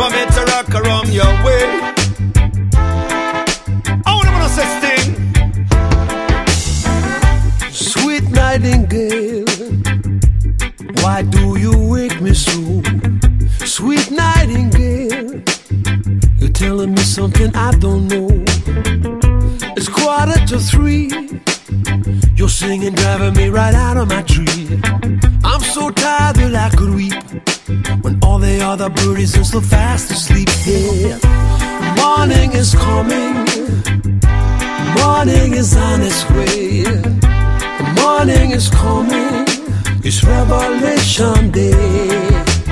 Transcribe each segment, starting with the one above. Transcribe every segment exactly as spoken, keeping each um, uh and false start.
for me to rock around your way. I wanna say sting. Sweet nightingale, why do you wake me so? Sweet nightingale, you're telling me something I don't know. It's quarter to three, you're singing, driving me right out of my tree. I'm so tired that I could weep when all the other birdies are so fast asleep. Yeah, morning is coming, morning is on its way. The morning is coming, it's Revelation Day.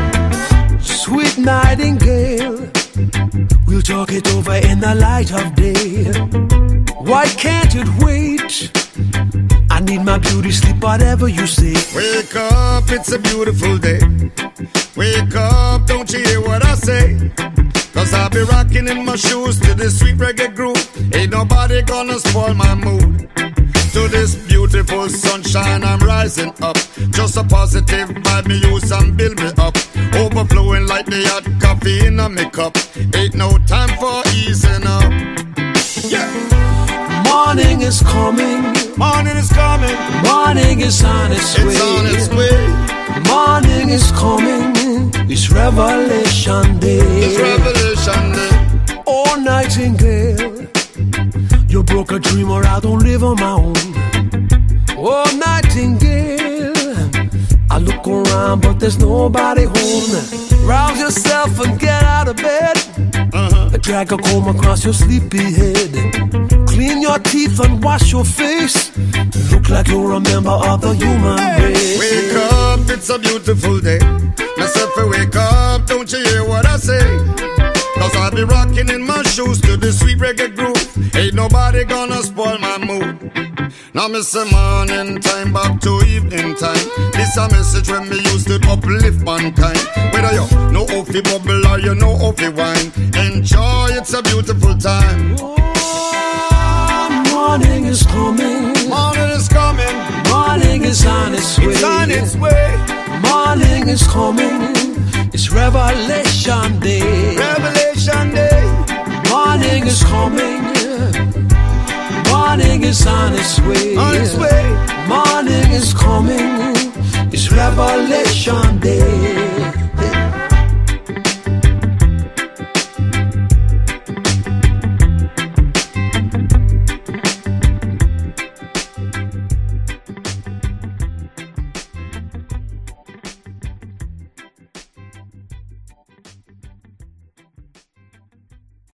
Sweet nightingale, we'll talk it over in the light of day. Why can't it wait? I need my beauty sleep, whatever you say. Wake up, it's a beautiful day. Wake up, don't you hear what I say? Cause I'll be rocking in my shoes to this sweet reggae groove. Ain't nobody gonna spoil my mood. To this beautiful sunshine I'm rising up. Just a positive vibe me use and build me up. Overflowing like the hot coffee in a me cup. Ain't no time for easing up. Yeah. Morning is coming, morning is coming, morning is on its way. It's on its way. Morning is coming, it's Revelation Day. It's Revelation Day. Oh nightingale, you broke a dream or I don't live on my own. Oh nightingale, I look around but there's nobody home. Rouse yourself and get out of bed. uh-huh. Drag a comb across your sleepy head. Clean your teeth and wash your face. Look like you're a member of the human race. Wake up, it's a beautiful day. Myself wake up, don't you hear what I say? Cause I'll be rocking in my shoes to the sweet reggae groove. Ain't nobody gonna spoil my mood. Now miss the morning time back to evening time. This a message when me used to uplift mankind. Whether you know how fi bubble or you know how fi wine, enjoy, it's a beautiful time. Oh, morning is coming, morning is coming, morning is on its way. It's on its way. Morning is coming, it's Revelation Day. Revelation Day. Morning is coming, morning is on its way. On its way. Morning is coming, it's Revelation Day.